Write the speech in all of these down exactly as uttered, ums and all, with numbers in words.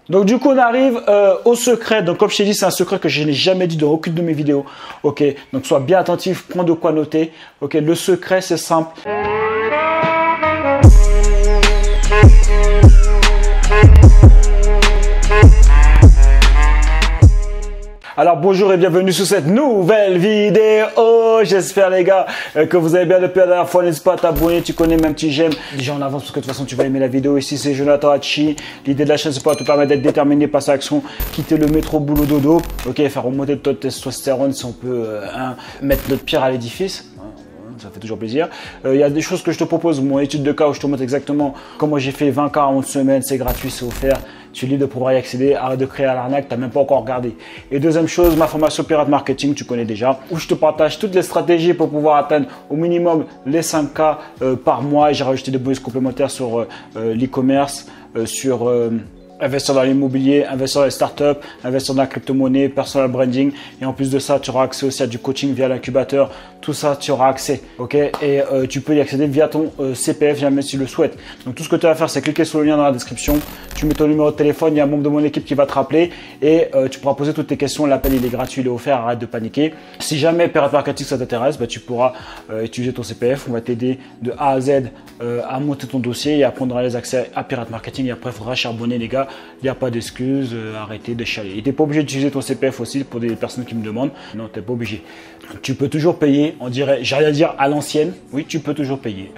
Donc du coup on arrive euh, au secret. Donc comme je t'ai dit, c'est un secret que je n'ai jamais dit dans aucune de mes vidéos. Ok, donc sois bien attentif, prends de quoi noter. Ok, le secret c'est simple. Alors bonjour et bienvenue sur cette nouvelle vidéo. J'espère les gars que vous allez bien depuis la dernière fois. N'hésite pas à t'abonner, tu connais même petit j'aime déjà en avance parce que de toute façon tu vas aimer la vidéo. Ici c'est Jonathan Hachi. L'idée de la chaîne c'est pas te permettre d'être déterminé, passer à l'action, quitter le métro boulot dodo. Ok, faire remonter le taux de testostérone si on peut euh, hein, mettre notre pierre à l'édifice. Ça fait toujours plaisir. Il euh, y a des choses que je te propose, mon étude de cas où je te montre exactement comment j'ai fait vingt cas en une semaine, c'est gratuit, c'est offert. Tu es libre de pouvoir y accéder, arrête de créer à l'arnaque, tu n'as même pas encore regardé. Et deuxième chose, ma formation Pirate Marketing, tu connais déjà, où je te partage toutes les stratégies pour pouvoir atteindre au minimum les cinq cas euh, par mois. Et j'ai rajouté des bonus complémentaires sur euh, euh, l'e-commerce, euh, sur... Euh, investir dans l'immobilier, investir dans les startups, investir dans la crypto-monnaie, personal branding. Et en plus de ça, tu auras accès aussi à du coaching via l'incubateur. Tout ça, tu auras accès. Ok. Et euh, tu peux y accéder via ton euh, C P F, jamais si tu le souhaites. Donc tout ce que tu as à faire, c'est cliquer sur le lien dans la description. Tu mets ton numéro de téléphone, il y a un membre de mon équipe qui va te rappeler. Et euh, tu pourras poser toutes tes questions. L'appel, il est gratuit, il est offert. Arrête de paniquer. Si jamais Pirate Marketing, ça t'intéresse, bah, tu pourras euh, utiliser ton C P F. On va t'aider de A à Z euh, à monter ton dossier et à prendre les accès à Pirate Marketing. Et après, il faudra charbonner, les gars. Il n'y a pas d'excuses, euh, arrêtez de chialer. Et tu n'es pas obligé d'utiliser ton C P F aussi pour des personnes qui me demandent. Non, tu n'es pas obligé. Tu peux toujours payer, on dirait, j'allais dire à l'ancienne. Oui, tu peux toujours payer.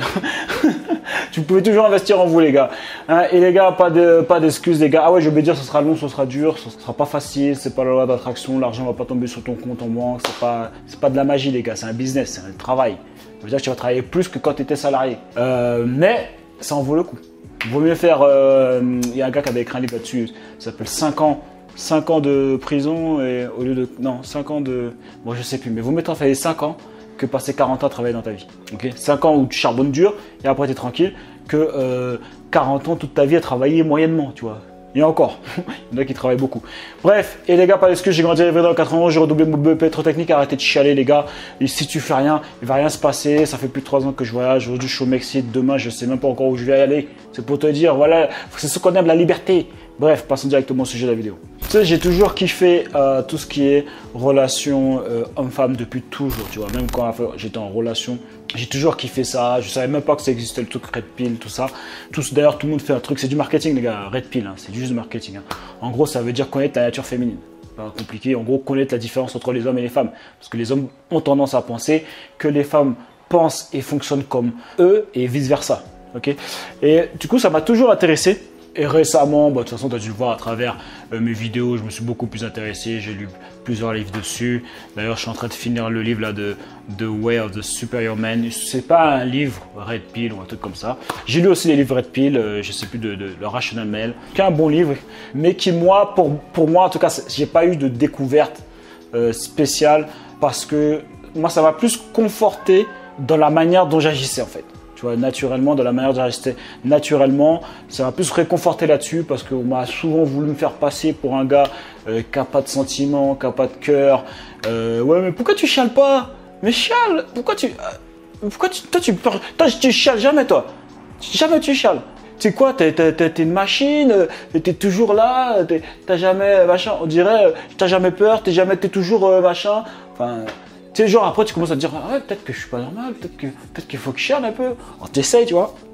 Tu peux toujours investir en vous, les gars. Hein, et les gars, pas de, pas d'excuses, les gars. Ah ouais, je vais dire, ce sera long, ce sera dur, ce sera pas facile, c'est pas la loi d'attraction, l'argent va pas tomber sur ton compte en banque, c'est pas, c'est pas de la magie, les gars, c'est un business, c'est un travail. Ça veut dire que tu vas travailler plus que quand tu étais salarié. Euh, mais ça en vaut le coup. Il vaut mieux faire, il euh, y a un gars qui avait écrit un livre là-dessus, ça s'appelle cinq ans, cinq ans de prison et au lieu de, non, cinq ans de, bon je sais plus, mais vaut mieux travailler cinq ans que passer quarante ans à travailler dans ta vie. Ok, cinq ans où tu charbonnes dur et après tu es tranquille, que euh, quarante ans toute ta vie à travailler moyennement, tu vois. Et encore, il y en a qui travaillent beaucoup. Bref, et les gars, pas d'excuses, j'ai grandi dans quatre-vingt-onze, j'ai redoublé mon B E P trop technique, arrêtez de chialer les gars. Et si tu fais rien, il va rien se passer. Ça fait plus de trois ans que je voyage. Aujourd'hui, je suis au Mexique. Demain, je sais même pas encore où je vais aller. C'est pour te dire, voilà, c'est ce qu'on aime, la liberté. Bref, passons directement au sujet de la vidéo. Tu sais, j'ai toujours kiffé euh, tout ce qui est relation euh, homme-femme depuis toujours, tu vois. Même quand j'étais en relation, j'ai toujours kiffé ça. Je savais même pas que ça existait, le truc Red Pill, tout ça. Tous, d'ailleurs, tout le monde fait un truc, c'est du marketing, les gars. Red Pill, hein, c'est juste du marketing. Hein. En gros, ça veut dire connaître la nature féminine. Pas compliqué. En gros, connaître la différence entre les hommes et les femmes. Parce que les hommes ont tendance à penser que les femmes pensent et fonctionnent comme eux et vice-versa. Okay, et du coup, ça m'a toujours intéressé. Et récemment, bah, de toute façon, tu as dû le voir à travers euh, mes vidéos, je me suis beaucoup plus intéressé, j'ai lu plusieurs livres dessus. D'ailleurs, je suis en train de finir le livre là, de The Way of the Superior Man. Ce n'est pas un livre Red Pill ou un truc comme ça. J'ai lu aussi les livres Red Pill, euh, je ne sais plus, de, de, de Rational Male, qui est un bon livre, mais qui, moi, pour, pour moi, en tout cas, je n'ai pas eu de découverte euh, spéciale parce que moi, ça m'a plus conforté dans la manière dont j'agissais en fait. Tu vois, naturellement, de la manière de rester naturellement, ça m'a plus réconforté là-dessus parce qu'on m'a souvent voulu me faire passer pour un gars euh, qui n'a pas de sentiments, qui n'a pas de cœur. Euh, ouais, mais pourquoi tu chiales pas? Mais chiale, pourquoi tu... Euh, pourquoi tu... Toi, tu, toi, tu chiales jamais, toi. Jamais tu chiales. Tu sais quoi, t'es, t'es, t'es une machine, t'es toujours là, t'as jamais, machin, on dirait, t'as jamais peur, t'es jamais, t'es toujours, euh, machin, enfin... Tu sais, genre après tu commences à te dire, ah ouais, peut-être que je suis pas normal, peut-être que peut-être qu'il faut que je chiale un peu. Alors t'essayes, tu vois.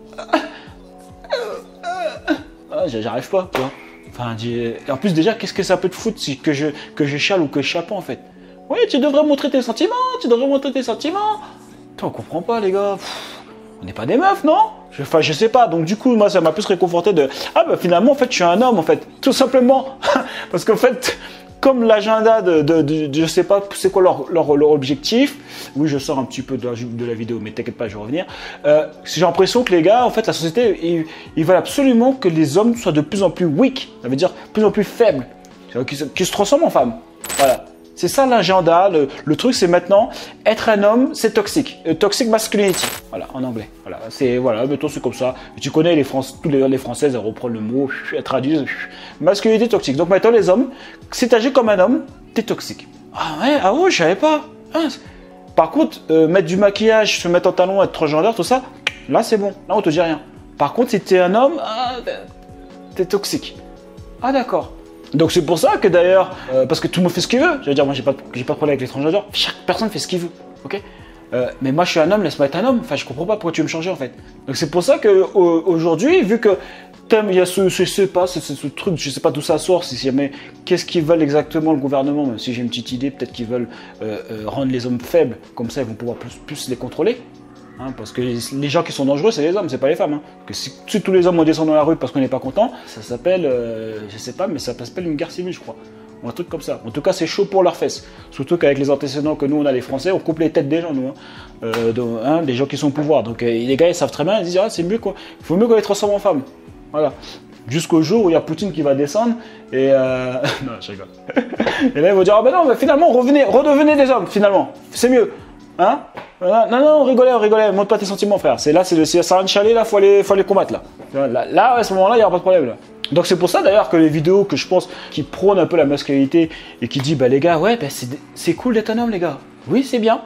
Ah, j'arrive pas, tu vois. Enfin, en plus déjà, qu'est-ce que ça peut te foutre si que je que je chiale ou que je chiale pas en fait. Oui, tu devrais montrer tes sentiments, tu devrais montrer tes sentiments. Putain, on comprend pas les gars. Pff, on n'est pas des meufs, non? je, Enfin, je sais pas. Donc du coup, moi, ça m'a plus réconforté de, ah bah finalement, en fait, je suis un homme en fait, tout simplement, parce qu'en fait. Comme l'agenda de, de, de, de, je sais pas, c'est quoi leur, leur, leur objectif. Oui, je sors un petit peu de la, de la vidéo, mais t'inquiète pas, je vais revenir. Euh, j'ai l'impression que les gars, en fait, la société, ils, ils veulent absolument que les hommes soient de plus en plus weak. Ça veut dire de plus en plus faibles, qu'ils se, qu'ils se transforment en femmes. Voilà. C'est ça l'agenda. Le, le truc, c'est maintenant, être un homme, c'est toxique. Euh, toxic masculinity. Voilà, en anglais. Voilà, c'est, voilà, mettons, c'est comme ça. Et tu connais les Français, tous les, les Françaises, elles reprennent le mot, elles traduisent. Masculinité toxique. Donc maintenant, les hommes, si tu agis comme un homme, t'es toxique. Ah ouais, ah ouais, je savais pas. Ah, par contre, euh, mettre du maquillage, se mettre en talons, être transgenre, tout ça, là, c'est bon. Là, on te dit rien. Par contre, si t'es un homme, ah, t'es toxique. Ah d'accord. Donc c'est pour ça que d'ailleurs, euh, parce que tout le monde fait ce qu'il veut. Je veux dire, moi j'ai pas, j'ai pas de problème avec les transgenres. Chaque personne fait ce qu'il veut, ok. Euh, mais moi je suis un homme, laisse-moi être un homme. Enfin, je comprends pas pourquoi tu veux me changer en fait. Donc c'est pour ça que aujourd'hui, vu que il y a ce, ce, je sais pas, ce, ce, ce truc, je sais pas d'où ça sort, si jamais, qu'est-ce qu'ils veulent exactement le gouvernement, même si j'ai une petite idée, peut-être qu'ils veulent euh, euh, rendre les hommes faibles, comme ça ils vont pouvoir plus, plus les contrôler. Hein, parce que les, les gens qui sont dangereux, c'est les hommes, c'est pas les femmes. Hein. Que si, si tous les hommes on descend dans la rue parce qu'on n'est pas content, ça s'appelle, euh, je sais pas, mais ça s'appelle une guerre civile, je crois. Ou un truc comme ça. En tout cas, c'est chaud pour leurs fesses. Surtout qu'avec les antécédents que nous, on a les Français, on coupe les têtes des gens, nous. Hein. Euh, de, hein, des gens qui sont au pouvoir. Donc euh, les gars, ils savent très bien, ils disent, ah, c'est mieux quoi. Il faut mieux qu'on les transforme en femmes. Voilà. Jusqu'au jour où il y a Poutine qui va descendre et euh... non, je rigole. Et là, ils vont dire, ah ben non, mais finalement, revenez, redevenez des hommes, finalement. C'est mieux. Hein? Non, non, non, rigolez, rigolez, montre pas tes sentiments, frère. C'est là, c'est ça un chalet, là, faut aller, faut aller combattre, là. Là, là à ce moment-là, il n'y aura pas de problème, là. Donc c'est pour ça d'ailleurs que les vidéos que je pense qui prônent un peu la masculinité et qui disent bah les gars ouais bah, c'est cool d'être un homme les gars, oui c'est bien,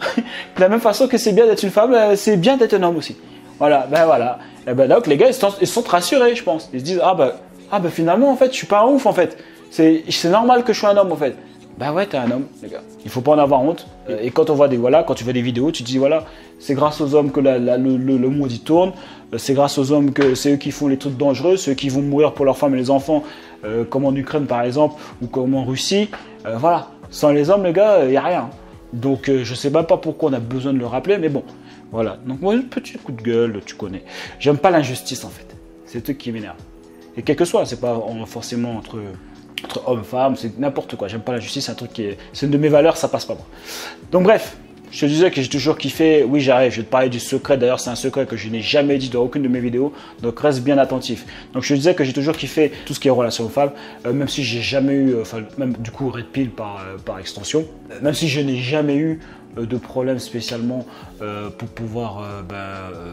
de la même façon que c'est bien d'être une femme, c'est bien d'être un homme aussi. Voilà, ben voilà, et ben donc les gars ils se sont, ils se sont rassurés je pense, ils se disent ah bah, ah bah finalement en fait je suis pas un ouf en fait, c'est normal que je sois un homme en fait. Bah ouais, t'es un homme, les gars. Il faut pas en avoir honte. Et quand on voit des voilà, quand tu vois des vidéos, tu te dis voilà, c'est grâce aux hommes que la, la, le, le, le monde y tourne. C'est grâce aux hommes que c'est eux qui font les trucs dangereux, ceux qui vont mourir pour leurs femmes et les enfants, euh, comme en Ukraine par exemple, ou comme en Russie. Euh, voilà. Sans les hommes, les gars, il euh, y a rien. Donc euh, je sais même pas pourquoi on a besoin de le rappeler, mais bon, voilà. Donc moi, un petit coup de gueule, tu connais. J'aime pas l'injustice en fait. C'est le truc qui m'énerve. Et quel que soit, c'est pas forcément entre entre hommes, femmes, c'est n'importe quoi. J'aime pas la justice, c'est un truc qui est... C'est une de mes valeurs, ça passe pas moi. Donc bref, je te disais que j'ai toujours kiffé. Oui, j'arrive, je vais te parler du secret. D'ailleurs, c'est un secret que je n'ai jamais dit dans aucune de mes vidéos. Donc reste bien attentif. Donc je te disais que j'ai toujours kiffé tout ce qui est relation aux femmes, euh, même si j'ai jamais eu, enfin même du coup Red Pill par, euh, par extension, euh, même si je n'ai jamais eu euh, de problème spécialement euh, pour pouvoir euh, ben, euh,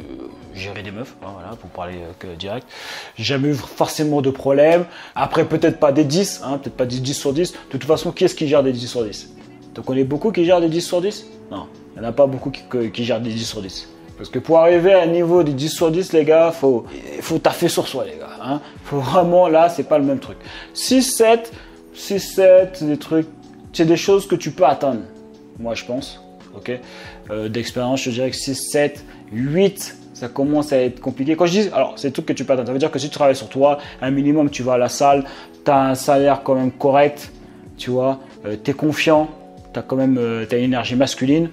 gérer des meufs, hein, voilà, pour parler euh, que direct. J'ai jamais eu forcément de problème. Après, peut-être pas des dix, hein, peut-être pas des dix sur dix. De toute façon, qui est-ce qui gère des dix sur dix? Tu connais beaucoup qui gèrent des dix sur dix? Non, il n'y en a pas beaucoup qui, qui gèrent des dix sur dix. Parce que pour arriver à un niveau de dix sur dix, les gars, il faut, faut taffer sur soi, les gars. Hein. Faut vraiment, là, c'est pas le même truc. six, sept, six, sept, des trucs, c'est des choses que tu peux atteindre, moi, je pense. Ok, euh, d'expérience, je dirais que six, sept, huit, ça commence à être compliqué. Quand je dis, alors c'est tout que tu peux atteindre, ça veut dire que si tu travailles sur toi, un minimum, tu vas à la salle, tu as un salaire quand même correct, tu vois, euh, tu es confiant, tu as quand même euh, t'as une énergie masculine.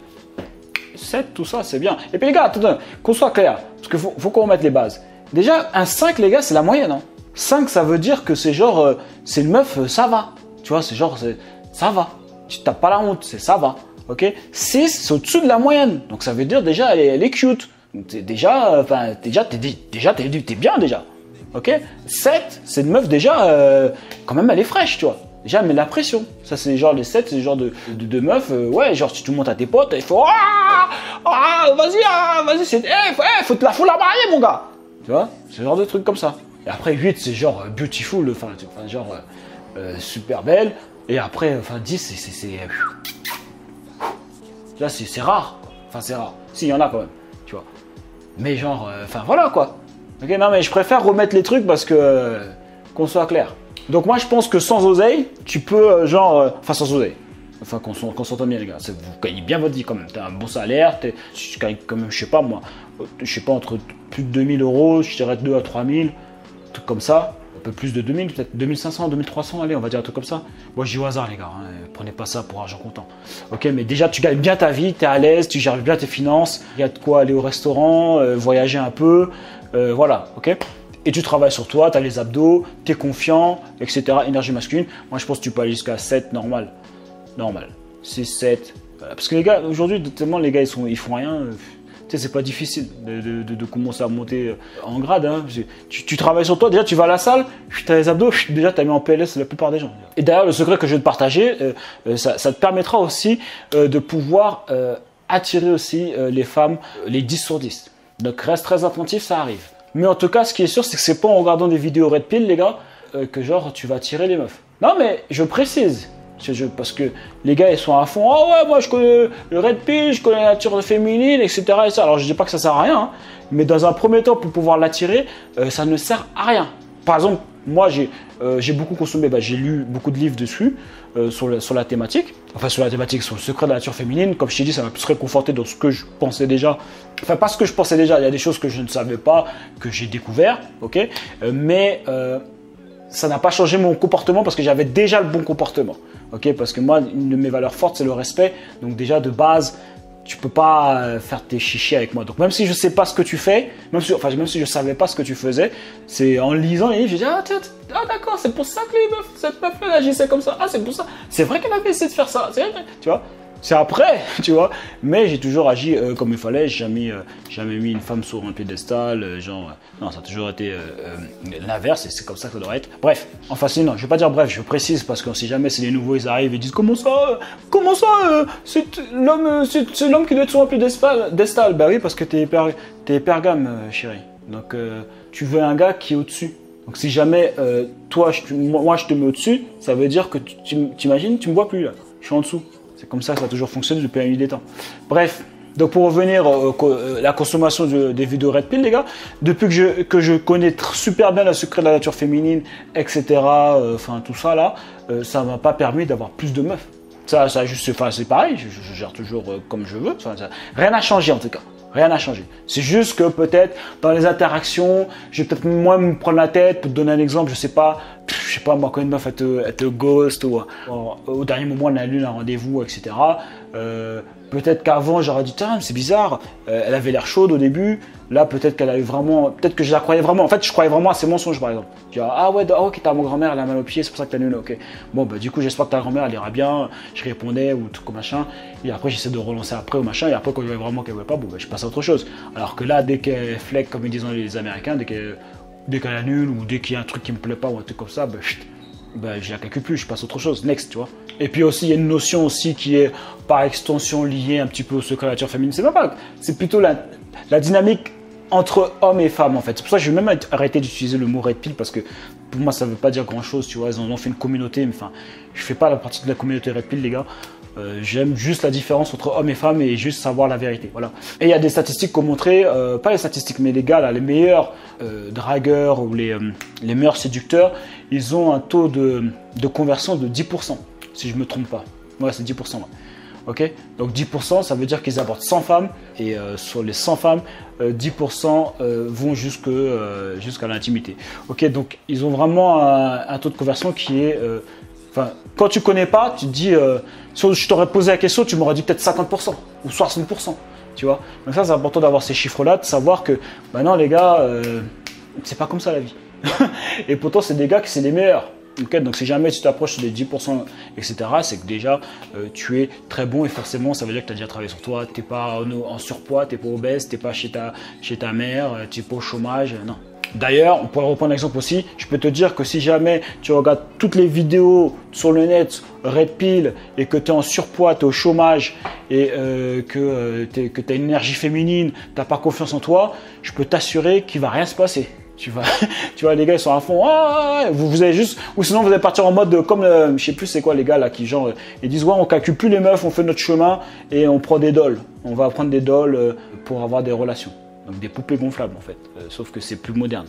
sept, tout ça, c'est bien. Et puis les gars, attends, qu'on soit clair, parce qu'il faut, faut qu'on remette les bases. Déjà, un cinq, les gars, c'est la moyenne. Hein. cinq, ça veut dire que c'est genre, euh, c'est une meuf, euh, ça va. Tu vois, c'est genre, ça va. Tu t'as pas la honte, c'est ça va. Ok. six, c'est au-dessus de la moyenne. Donc ça veut dire déjà, elle est, elle est cute. T'es déjà, enfin, euh, déjà, t'es déjà, t'es t'es bien déjà. Ok. sept, c'est une meuf déjà, euh, quand même, elle est fraîche, tu vois. Déjà, elle met la pression. Ça, c'est genre les sept, c'est le genre de, de, de meuf, euh, ouais, genre si tu montes à tes potes, il faut, ah, ah, vas-y, ah, vas-y, c'est, eh, faut, eh, faut te la, faut la marier, mon gars. Tu vois, c'est le genre de truc comme ça. Et après, huit, c'est genre euh, beautiful, enfin, enfin genre euh, euh, super belle. Et après, enfin, dix, c'est, c'est, c'est, là, c'est, c'est rare. Enfin, c'est rare. Si, il y en a quand même, tu vois. Mais genre, enfin, euh, voilà, quoi. Ok, non, mais je préfère remettre les trucs parce que, euh, qu'on soit clair. Donc moi je pense que sans oseille, tu peux euh, genre, euh, enfin sans oseille, enfin qu'on qu s'entende bien les gars, vous gagnez bien votre vie quand même, tu as un bon salaire, tu gagnes quand même, je sais pas moi, je sais pas entre plus de deux mille euros, je dirais deux à trois mille, un truc comme ça, un peu plus de deux mille, peut-être deux mille cinq cents, deux mille trois cents, allez on va dire un truc comme ça. Moi je dis au hasard les gars, hein, prenez pas ça pour argent comptant. Ok, mais déjà tu gagnes bien ta vie, tu es à l'aise, tu gères bien tes finances, il y a de quoi aller au restaurant, euh, voyager un peu, euh, voilà, ok. Et tu travailles sur toi, tu as les abdos, tu es confiant, et cetera. Énergie masculine. Moi, je pense que tu peux aller jusqu'à sept, normal. Normal. six, sept. Voilà. Parce que les gars, aujourd'hui, tellement les gars, ils, sont, ils font rien. Tu sais, c'est pas difficile de, de, de, de commencer à monter en grade. Hein. Tu, tu travailles sur toi, déjà, tu vas à la salle, tu as les abdos, déjà, tu as mis en P L S la plupart des gens. Et d'ailleurs, le secret que je vais te partager, euh, ça, ça te permettra aussi euh, de pouvoir euh, attirer aussi euh, les femmes, les dix sur dix. Donc, reste très attentif, ça arrive. Mais en tout cas, ce qui est sûr, c'est que c'est pas en regardant des vidéos Red Pill, les gars, euh, que genre tu vas tirer les meufs. Non, mais je précise, je, parce que les gars, ils sont à fond. Oh ouais, moi je connais le Red Pill, je connais la nature féminine, et cetera. Et ça. Alors je dis pas que ça sert à rien, hein, mais dans un premier temps, pour pouvoir l'attirer, euh, ça ne sert à rien. Par exemple, moi, j'ai euh, j'ai beaucoup consommé, bah, j'ai lu beaucoup de livres dessus, euh, sur, le, sur la thématique. Enfin, sur la thématique, sur le secret de la nature féminine. Comme je t'ai dit, ça m'a plus réconforté dans ce que je pensais déjà. Enfin, pas ce que je pensais déjà, il y a des choses que je ne savais pas, que j'ai découvert, ok, euh, mais euh, ça n'a pas changé mon comportement parce que j'avais déjà le bon comportement, ok, parce que moi, une de mes valeurs fortes, c'est le respect. Donc déjà, de base, tu peux pas faire tes chichis avec moi. Donc même si je sais pas ce que tu fais, même si, enfin, même si je savais pas ce que tu faisais, c'est en lisant les livres, j'ai dit ah tiens, ah d'accord, c'est pour ça que les meufs, cette meuf là agissait comme ça. Ah c'est pour ça. C'est vrai qu'elle avait essayé de faire ça. C'est vrai, tu vois. C'est après, tu vois. Mais j'ai toujours agi euh, comme il fallait. J'ai jamais, euh, jamais mis une femme sur un piédestal. Euh, genre, euh, non, ça a toujours été euh, euh, l'inverse et c'est comme ça que ça doit être. Bref, enfin, c'est non, je vais pas dire bref, je précise parce que si jamais c'est les nouveaux, ils arrivent et disent comment ça, euh, comment ça, euh, c'est l'homme, euh, c'est l'homme qui doit être sur un piédestal. Bah oui, parce que t'es per, t'es pergame, euh, chérie. Donc, euh, tu veux un gars qui est au-dessus. Donc, si jamais euh, toi, je, moi, je te mets au-dessus, ça veut dire que tu t'imagines, tu me vois plus là. Je suis en dessous. C'est comme ça que ça a toujours fonctionné depuis la nuit des temps. Bref, donc pour revenir à euh, la consommation de, des vidéos Red Pill, les gars, depuis que je, que je connais super bien le secret de la nature féminine, et cetera, enfin euh, tout ça là, euh, ça ne m'a pas permis d'avoir plus de meufs. Ça, ça juste, enfin, c'est pareil, je, je gère toujours euh, comme je veux. Ça, ça, rien n'a changé en tout cas. Rien n'a changé. C'est juste que peut-être dans les interactions, je vais peut-être moins me prendre la tête. Pour te donner un exemple, je sais pas, pff, je sais pas moi quand une meuf elle te, elle te ghost ou or, au dernier moment elle annule un rendez-vous, et cetera. Euh, peut-être qu'avant j'aurais dit tiens c'est bizarre, euh, elle avait l'air chaude au début. Là peut-être qu'elle a eu vraiment, peut-être que je la croyais vraiment. En fait je croyais vraiment à ses mensonges par exemple. Je dis ah ouais oh, ok t'as mon grand-mère elle a mal au pied c'est pour ça que t'as annulé. Ok bon bah du coup j'espère que ta grand-mère elle ira bien. Je répondais ou tout comme machin. Et après j'essaie de relancer après ou machin. Et après quand je voyais vraiment qu'elle voulait pas bon bah je passe à autre chose. Alors que là dès qu'elle fleck comme ils disent les Américains, dès qu'elle dès qu'elle annule ou dès qu'il y a un truc qui me plaît pas ou un truc comme ça, bah, chut, bah je la calcule plus, je passe à autre chose, next, tu vois. Et puis aussi, il y a une notion aussi qui est par extension liée un petit peu au secret de la nature féminine. C'est pas pas, c'est plutôt la, la dynamique entre hommes et femmes en fait. C'est pour ça que je vais même arrêter d'utiliser le mot Red Pill parce que pour moi ça veut pas dire grand chose, tu vois. Ils en ont fait une communauté, mais enfin, je fais pas la partie de la communauté Red Pill, les gars. Euh, J'aime juste la différence entre hommes et femmes et juste savoir la vérité. Voilà. Et il y a des statistiques qu'on montrait, euh, pas les statistiques, mais les gars, là, les meilleurs euh, dragueurs ou les, euh, les meilleurs séducteurs, ils ont un taux de, de conversion de dix pour cent, si je ne me trompe pas. Ouais, c'est dix pour cent. Ouais. Ok, donc dix pour cent, ça veut dire qu'ils abordent cent femmes et euh, sur les cent femmes, euh, dix pour cent euh, vont jusque, euh, jusqu'à l'intimité. Ok, donc ils ont vraiment un, un taux de conversion qui est... Euh, Enfin, quand tu connais pas, tu te dis, euh, si je t'aurais posé la question, tu m'aurais dit peut-être cinquante pour cent ou soixante pour cent, tu vois. Donc ça, c'est important d'avoir ces chiffres-là, de savoir que, bah non, les gars, euh, c'est pas comme ça la vie. Et pourtant, c'est des gars qui c'est les meilleurs. Okay, donc si jamais tu t'approches des dix pour cent, et cetera, c'est que déjà, euh, tu es très bon et forcément, ça veut dire que tu as déjà travaillé sur toi, tu n'es pas en, en surpoids, tu n'es pas obèse, tu n'es pas chez ta, chez ta mère, tu n'es pas au chômage, non. D'ailleurs, on pourrait reprendre l'exemple aussi, je peux te dire que si jamais tu regardes toutes les vidéos sur le net, Red Pill, et que tu es en surpoids, tu es au chômage, et euh, que, euh, que tu as une énergie féminine, tu n'as pas confiance en toi, je peux t'assurer qu'il ne va rien se passer. Tu vois, tu vois, les gars ils sont à fond, ah, vous, vous allez juste, ou sinon vous allez partir en mode de, comme, le, je sais plus c'est quoi les gars là qui genre, ils disent ouais on calcule plus les meufs, on fait notre chemin et on prend des dolls, on va prendre des dolls pour avoir des relations. Donc des poupées gonflables en fait, euh, sauf que c'est plus moderne.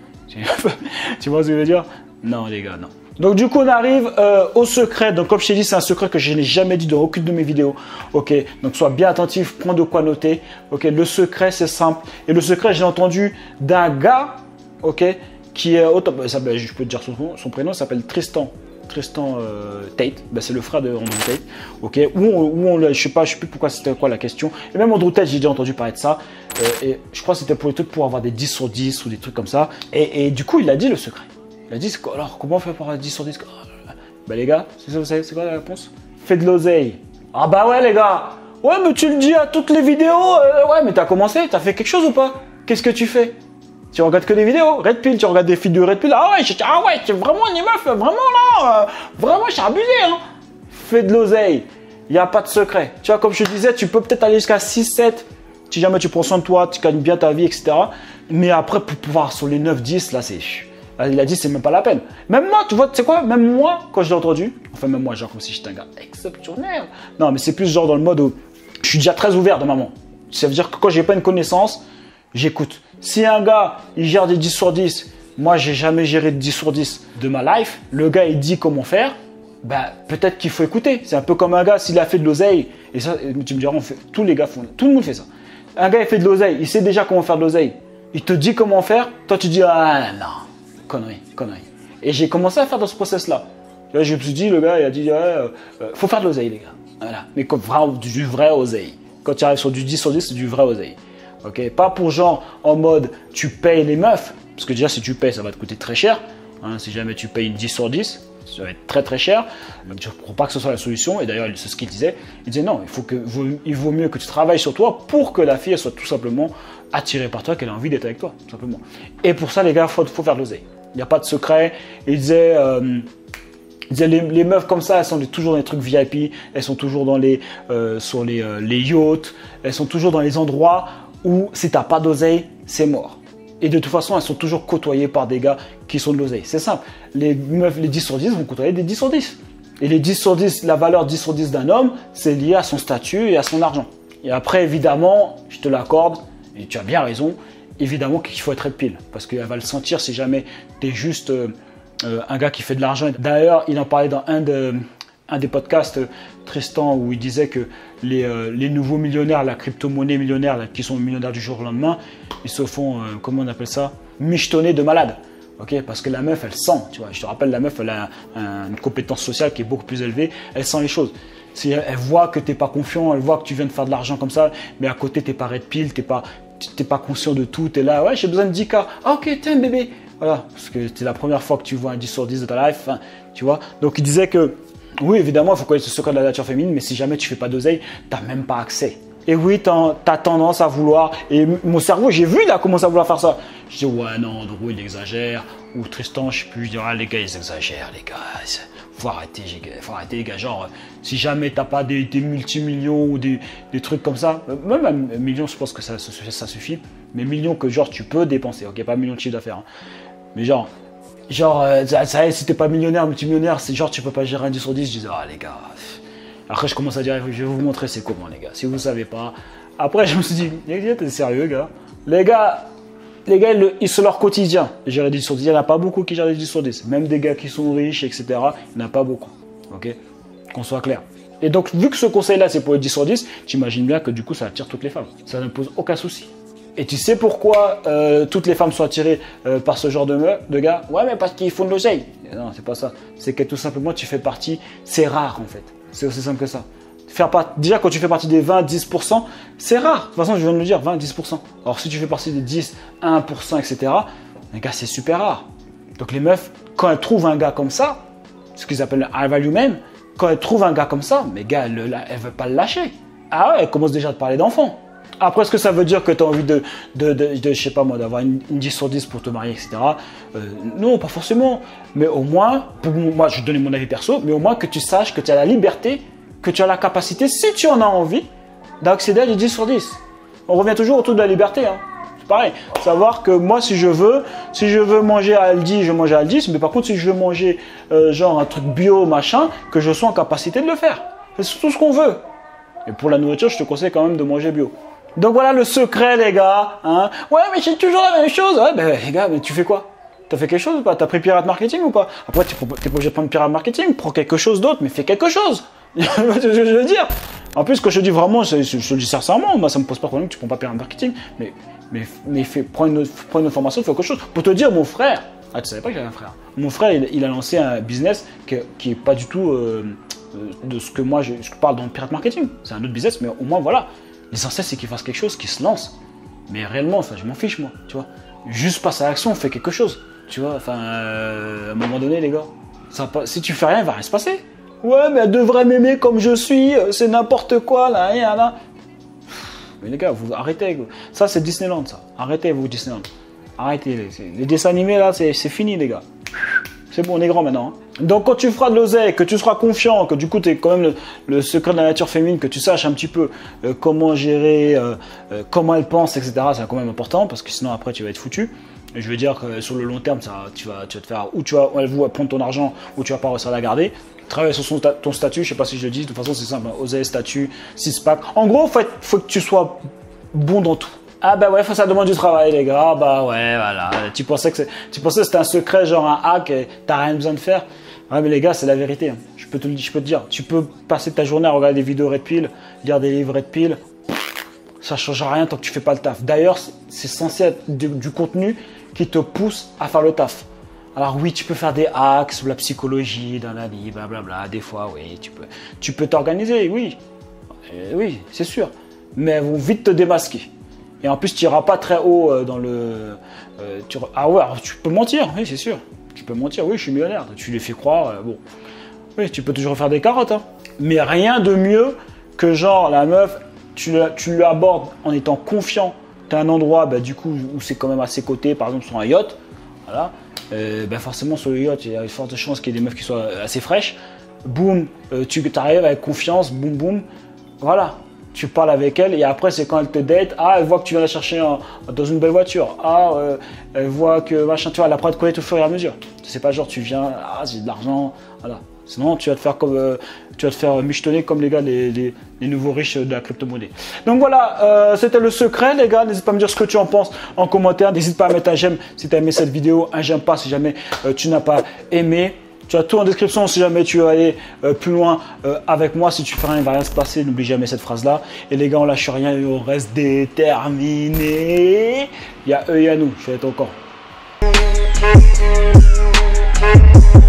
Tu vois ce que je veux dire? Non les gars, non. Donc du coup on arrive euh, au secret. Donc comme je t'ai dit, c'est un secret que je n'ai jamais dit dans aucune de mes vidéos. Ok, donc sois bien attentif, prends de quoi noter. Ok, le secret c'est simple. Et le secret j'ai entendu d'un gars, ok, qui est au top. Je peux te dire son, son prénom, il s'appelle Tristan. Tristan euh, Tate, ben, c'est le frère de Andrew Tate, ok, où on, où on, je sais pas, je sais plus pourquoi c'était quoi la question, et même Andrew Tate, j'ai déjà entendu parler de ça, euh, et je crois que c'était pour les trucs pour avoir des dix sur dix ou des trucs comme ça, et, et du coup, il a dit le secret, il a dit, alors, comment on fait pour avoir dix sur dix? Ben les gars, vous savez, c'est quoi la réponse? Fais de l'oseille. Ah bah ouais les gars, ouais mais tu le dis à toutes les vidéos, euh, ouais mais t'as commencé, t'as fait quelque chose ou pas? Qu'est-ce que tu fais? Tu regardes que des vidéos, Red Pill, tu regardes des vidéos Red Pill, ah ouais, je, ah ouais, c'est vraiment une meuf, vraiment là, euh, vraiment, je suis abusé, hein. Fais de l'oseille, il n'y a pas de secret. Tu vois, comme je te disais, tu peux peut-être aller jusqu'à six, sept, si jamais tu prends soin de toi, tu gagnes bien ta vie, et cetera. Mais après, pour pouvoir sur les neuf, dix, là, c'est. Il a dit, c'est même pas la peine. Même moi, tu vois, tu sais quoi, même moi, quand je l'ai entendu, enfin, même moi, genre comme si j'étais un gars exceptionnel. Non, mais c'est plus genre dans le mode où je suis déjà très ouvert de maman. Ça veut dire que quand j'ai pas une connaissance, j'écoute. Si un gars, il gère des dix sur dix, moi, j'ai jamais géré de dix sur dix de ma life. Le gars, il dit comment faire. Ben, peut-être qu'il faut écouter. C'est un peu comme un gars, s'il a fait de l'oseille. Et ça, tu me diras, on fait, tous les gars font, tout le monde fait ça. Un gars, il fait de l'oseille. Il sait déjà comment faire de l'oseille. Il te dit comment faire. Toi, tu dis, ah non, connerie, connerie. Et j'ai commencé à faire dans ce process-là. Là, je me suis dit, le gars, il a dit, ouais, euh, euh, faut faire de l'oseille, les gars. Voilà. Mais comme vrai, du vrai oseille. Quand tu arrives sur du dix sur dix, c'est du vrai oseille. Ok, pas pour genre en mode tu payes les meufs, parce que déjà si tu payes ça va te coûter très cher, hein, si jamais tu payes une dix sur dix, ça va être très très cher, je ne crois pas que ce soit la solution, et d'ailleurs c'est ce qu'il disait, il disait non, il, faut que, il vaut mieux que tu travailles sur toi pour que la fille elle soit tout simplement attirée par toi, qu'elle ait envie d'être avec toi, tout simplement. Et pour ça les gars, il faut, faut faire de l'oseille, il n'y a pas de secret, il disait... Euh, Les, les meufs comme ça, elles sont toujours dans les trucs V I P, elles sont toujours dans les, euh, sur les, euh, les yachts, elles sont toujours dans les endroits où si t'as pas d'oseille, c'est mort. Et de toute façon, elles sont toujours côtoyées par des gars qui sont de l'oseille. C'est simple. Les meufs, les dix sur dix vont côtoyer des dix sur dix. Et les dix sur dix, la valeur dix sur dix d'un homme, c'est lié à son statut et à son argent. Et après, évidemment, je te l'accorde, et tu as bien raison, évidemment qu'il faut être pile. Parce qu'elle va le sentir si jamais tu es juste... Euh, Euh, un gars qui fait de l'argent. D'ailleurs, il en parlait dans un, de, un des podcasts, Tristan, où il disait que les, euh, les nouveaux millionnaires, la crypto-monnaie millionnaire, là, qui sont millionnaires du jour au lendemain, ils se font, euh, comment on appelle ça, michetonner de malade. Okay, parce que la meuf, elle sent, tu vois. Je te rappelle, la meuf, elle a un, une compétence sociale qui est beaucoup plus élevée. Elle sent les choses. Si elle, elle voit que tu n'es pas confiant, elle voit que tu viens de faire de l'argent comme ça, mais à côté, tu n'es pas red pill, tu n'es pas, t'es pas conscient de tout. Tu es là, ouais, j'ai besoin de dix K. Ah, ok, tiens, bébé. Voilà, parce que c'est la première fois que tu vois un dix sur dix de ta life, hein, tu vois. Donc, il disait que, oui, évidemment, il faut connaître ce secret de la nature féminine, mais si jamais tu fais pas d'oseille, tu n'as même pas accès. Et oui, tu as tendance à vouloir, et mon cerveau, j'ai vu, il a commencé à vouloir faire ça. Je dis, ouais, non, Drew, il exagère, ou Tristan, je sais plus, je dis, ah, les gars, ils exagèrent, les gars, faut arrêter, faut arrêter, les gars, genre, si jamais tu n'as pas des, des multimillions ou des, des trucs comme ça, même un million, je pense que ça, ça, ça suffit, mais millions que, genre, tu peux dépenser, ok, pas millions de chiffre d'affaires, hein. Mais genre, genre euh, ça, ça, si t'es pas millionnaire, multimillionnaire, c'est genre tu peux pas gérer un dix sur dix. Je disais, ah les gars. Après, je commence à dire, je vais vous montrer c'est comment, les gars. Si vous savez pas. Après, je me suis dit, t'es sérieux, gars? Les gars, les gars, ils sont leur quotidien. Gérer dix sur dix, il n'y en a pas beaucoup qui gèrent des dix sur dix. Même des gars qui sont riches, et cetera, il n'y en a pas beaucoup. Ok? Qu'on soit clair. Et donc, vu que ce conseil-là, c'est pour les dix sur dix, tu imagines bien que du coup, ça attire toutes les femmes. Ça ne pose aucun souci. Et tu sais pourquoi euh, toutes les femmes sont attirées euh, par ce genre de, me, de gars? Ouais, mais parce qu'ils font de l'oseille. Non, c'est pas ça. C'est que tout simplement, tu fais partie. C'est rare, en fait. C'est aussi simple que ça. Faire part, déjà, quand tu fais partie des vingt à dix pour cent, c'est rare. De toute façon, je viens de le dire, vingt à dix pour cent. Alors, si tu fais partie des dix, un pour cent, et cetera, les gars, c'est super rare. Donc, les meufs, quand elles trouvent un gars comme ça, ce qu'ils appellent le high value même, quand elles trouvent un gars comme ça, mais gars, elles ne veulent pas le lâcher. Ah ouais, elles commencent déjà à te parler d'enfants. Après, est-ce que ça veut dire que tu as envie de, de, de, de, je sais pas moi, d'avoir une, une dix sur dix pour te marier, et cetera. Euh, non, pas forcément. Mais au moins, pour moi, je vais donner mon avis perso, mais au moins que tu saches que tu as la liberté, que tu as la capacité, si tu en as envie, d'accéder à des dix sur dix. On revient toujours autour de la liberté. Hein. C'est pareil. Savoir que moi, si je veux, si je veux manger à Aldi, je mange à Aldi. Mais par contre, si je veux manger euh, genre un truc bio, machin, que je sois en capacité de le faire. C'est tout ce qu'on veut. Et pour la nourriture, je te conseille quand même de manger bio. Donc voilà le secret, les gars. Hein. Ouais, mais c'est toujours la même chose. Ouais, ben les gars, mais tu fais quoi? T'as fait quelque chose ou pas? T'as pris Pirate Marketing ou pas? Après, t'es pas obligé de prendre Pirate Marketing. Prends quelque chose d'autre, mais fais quelque chose. Je veux dire. En plus, quand je te dis vraiment, je, je, je te dis sincèrement, moi, ça me pose pas de problème que tu prends pas Pirate Marketing. Mais, mais, mais fais, prends, une, prends une formation, fais quelque chose. Pour te dire, mon frère, ah, tu savais pas que j'avais un frère. Mon frère, il, il a lancé un business que, qui est pas du tout euh, de ce que moi, je, je parle dans le Pirate Marketing. C'est un autre business, mais au moins, voilà. L'essentiel, c'est qu'il fasse quelque chose, qu'il se lance. Mais réellement, enfin, je m'en fiche, moi, tu vois. Juste passe à l'action, fais quelque chose. Tu vois, enfin, euh, à un moment donné, les gars, ça, si tu fais rien, il va rien se passer. Ouais, mais elle devrait m'aimer comme je suis, c'est n'importe quoi, là, là, là. Mais les gars, vous arrêtez. Ça, c'est Disneyland, ça. Arrêtez, vous, Disneyland. Arrêtez. Les, les dessins animés, là, c'est fini, les gars. C'est bon, on est grand maintenant. Hein. Donc, quand tu feras de l'oseille, que tu seras confiant, que du coup, tu es quand même le, le secret de la nature féminine, que tu saches un petit peu euh, comment gérer, euh, euh, comment elle pense, et cetera, c'est quand même important, parce que sinon, après, tu vas être foutu. Et je veux dire que sur le long terme, ça, tu, vas, tu vas te faire, ou tu vas, elle va prendre ton argent, ou tu vas pas réussir à la garder. Travaille sur son, ton statut, je sais pas si je le dis, de toute façon, c'est simple, hein, oseille, statut, six pack. En gros, il faut, faut que tu sois bon dans tout. Ah bah ouais, ça demande du travail les gars, bah ouais, voilà. Tu pensais que tu pensais que c'était un secret, genre un hack, et t'as rien besoin de faire. Ouais mais les gars, c'est la vérité. Je peux te, je peux te dire, tu peux passer ta journée à regarder des vidéos Red Pill, lire des livres Red Pill, ça ne change rien tant que tu fais pas le taf. D'ailleurs, c'est censé être du, du contenu qui te pousse à faire le taf. Alors oui, tu peux faire des hacks sur la psychologie, dans la vie, blablabla. Des fois, oui, tu peux, tu peux t'organiser, oui, euh, oui, c'est sûr. Mais elles vont vite te démasquer. Et en plus, tu n'iras pas très haut euh, dans le. Euh, tu, ah ouais, alors, tu peux mentir, oui, c'est sûr. Tu peux mentir, oui, je suis millionnaire. Tu les fais croire, euh, bon. Oui, tu peux toujours faire des carottes, hein. Mais rien de mieux que genre la meuf, tu, la, tu l'abordes en étant confiant. Tu as un endroit, bah, du coup, où c'est quand même à ses côtés, par exemple sur un yacht. Voilà. Euh, bah, forcément, sur le yacht, il y a une forte chance qu'il y ait des meufs qui soient assez fraîches. Boum, euh, tu arrives avec confiance, boum, boum. Voilà. Tu parles avec elle et après c'est quand elle te date, ah elle voit que tu viens la chercher en, dans une belle voiture, ah euh, elle voit que machin, tu vois, elle apprend à te connaître au fur et à mesure. C'est pas genre tu viens, ah j'ai de l'argent, voilà. Sinon tu vas te faire comme, euh, tu vas te faire michetonner comme les gars, les, les, les nouveaux riches de la crypto-monnaie. Donc voilà, euh, c'était le secret les gars, n'hésite pas à me dire ce que tu en penses en commentaire, n'hésite pas à mettre un j'aime si tu as aimé cette vidéo, un j'aime pas si jamais euh, tu n'as pas aimé. Tu as tout en description si jamais tu veux aller euh, plus loin euh, avec moi. Si tu fais rien, il ne va rien se passer. N'oublie jamais cette phrase-là. Et les gars, on lâche rien et on reste déterminés. Il y a eux et il y a nous. Je vais être au camp.